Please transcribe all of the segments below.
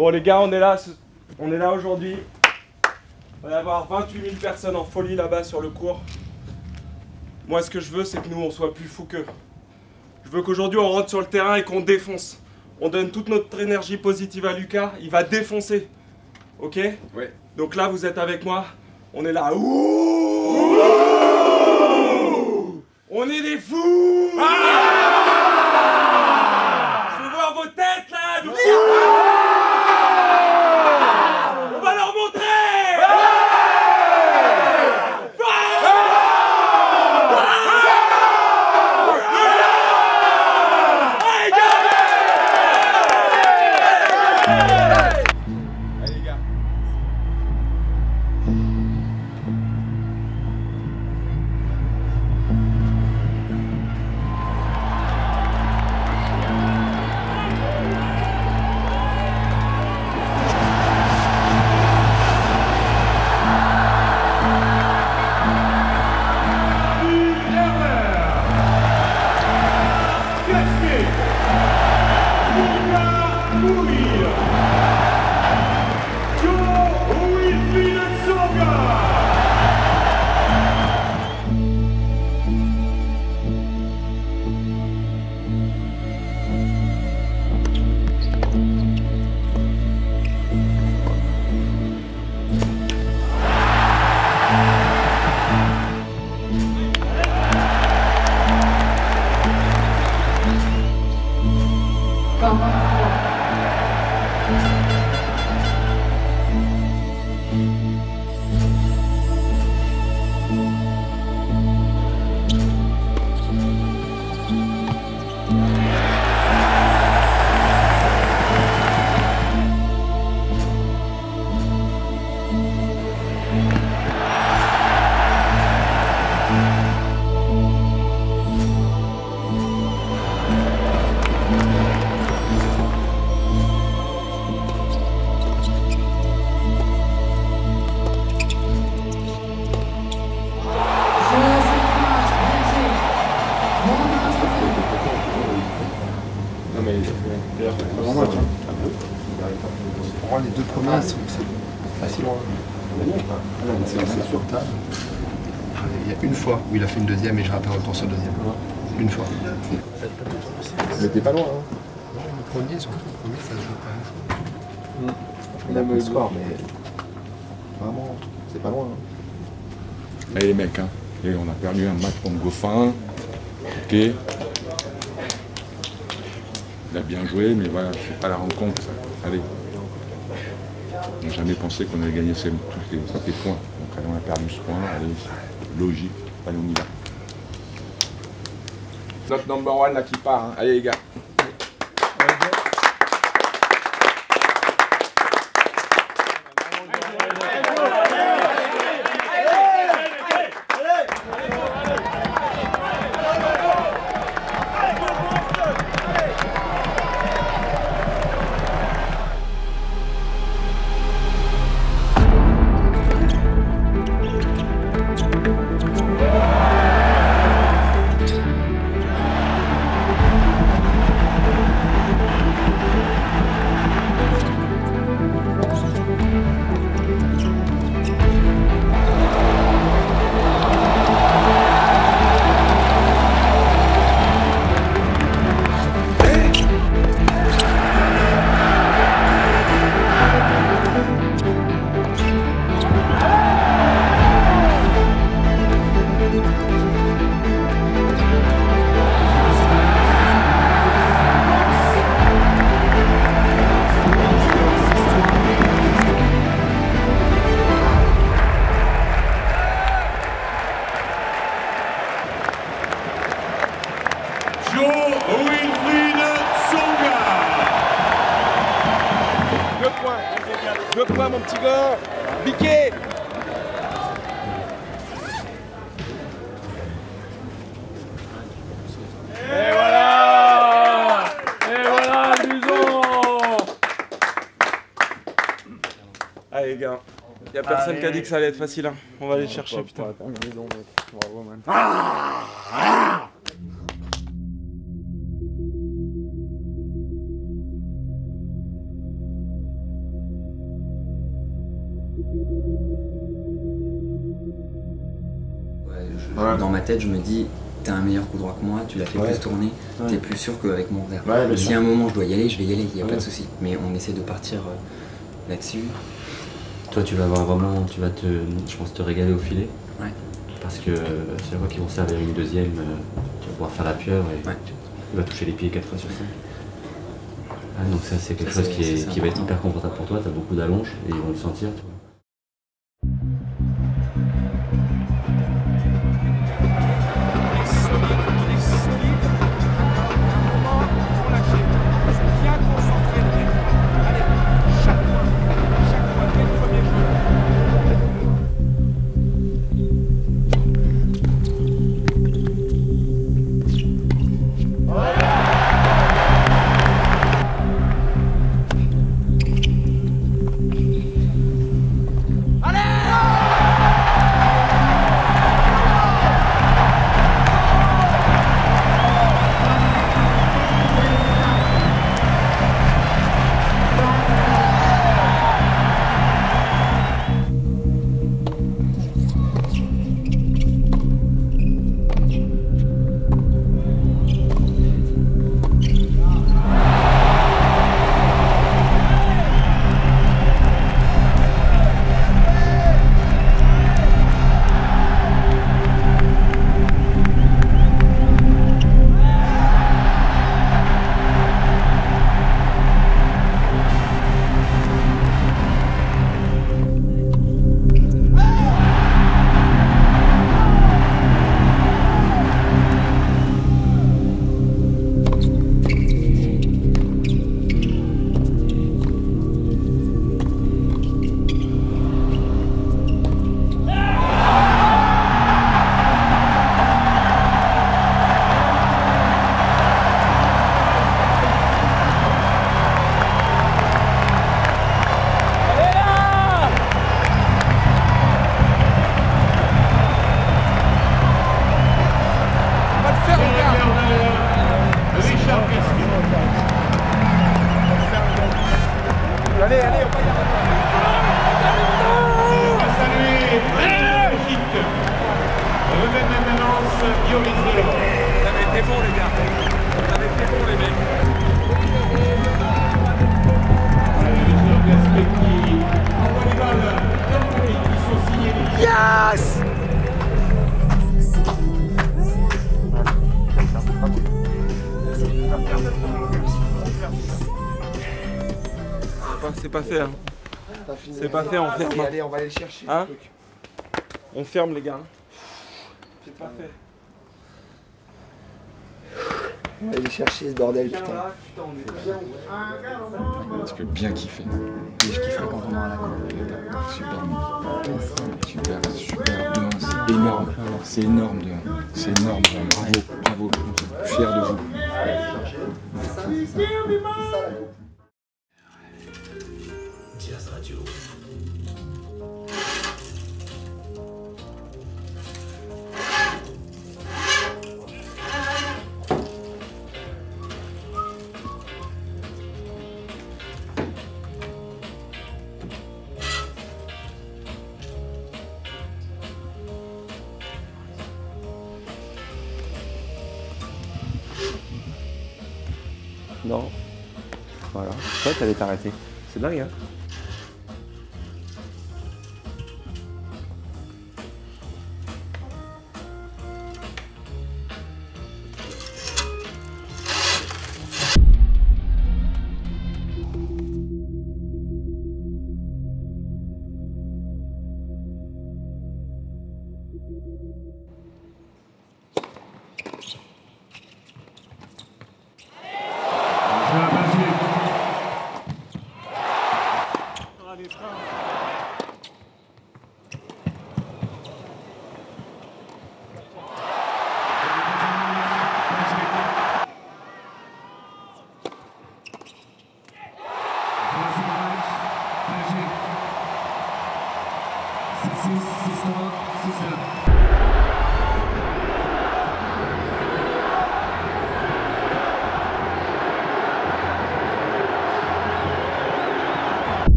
Bon les gars, on est là aujourd'hui. On va y avoir 28 000 personnes en folie là-bas sur le cours. Moi, ce que je veux, c'est que nous, on soit plus fous qu'eux. Je veux qu'aujourd'hui, on rentre sur le terrain et qu'on défonce. On donne toute notre énergie positive à Lucas. Il va défoncer. Ok? Ouais. Donc là, vous êtes avec moi. On est là. Ouh, on est des fous. Je veux voir vos têtes là. On va leur montrer. Allez les gars. Non mais vraiment match. Pour moi les deux premiers c'est pas si loin. C'est sur table. Il y a une fois où il a fait une deuxième et je rappelle autant sur le deuxième. Une fois. Mais t'es pas loin hein. Non, le premier, surtout le premier, ça se joue pas. Il a le score mais vraiment c'est pas loin. Allez les mecs, hein. Et on a perdu un match contre Goffin. Ok. Il a bien joué, mais voilà, c'est pas la rencontre. Ça. Allez. On n'a jamais pensé qu'on allait gagner tous les points. Donc allez, on a perdu ce point. Allez, c'est logique. Allez, on y va. Notre number one là qui part. Hein. Allez les gars. Deux points mon petit gars. Biquet. Et voilà! Et voilà, Luson! Allez les gars, y a personne qui a dit que ça allait être facile, hein. On va aller le chercher, putain. Bravo man. Ouais. Dans ma tête, je me dis, t'as un meilleur coup droit que moi, tu l'as fait plus tourner, t'es plus sûr qu'avec mon revers. Si à un moment je dois y aller, je vais y aller, il n'y a pas de souci. Mais on essaie de partir là-dessus. Toi, tu vas avoir vraiment, je pense, te régaler au filet. Ouais. Parce que chaque fois qu'ils vont servir une deuxième, tu vas pouvoir faire la pieuvre et tu vas toucher les pieds 4 fois sur 5. Ah, donc ça, c'est quelque chose qui va être hyper confortable pour toi. Tu as beaucoup d'allonges et ils vont le sentir. Tu vois. C'est pas fait, hein. C'est pas fait, on ferme. Allez, on va aller le chercher. Hein? On ferme, les gars. C'est pas fait. On va aller chercher ce bordel, putain. Tu peux bien kiffer. Et je kifferai quand on aura la coupe. Super. Non, c'est énorme. C'est énorme, c'est énorme. Bravo. Fier de vous. Jazz Radio. Non. Voilà. Toi, t'allais t'arrêter. C'est dingue, hein?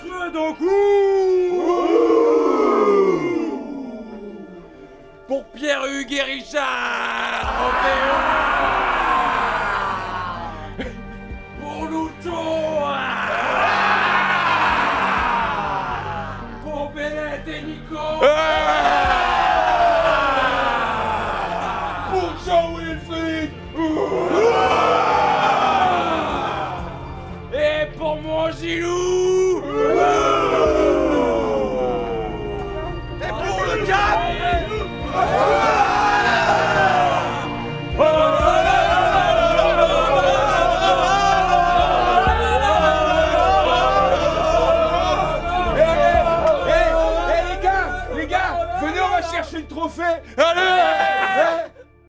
monstrueux donc pour Pierre-Hugues et Richard. Pour Lucho. Pour Bennett et Nico. Pour Jean Wilfried. Et pour mon Gilou. Et pour le Cap. Les gars, venez, on va chercher le trophée. Allez.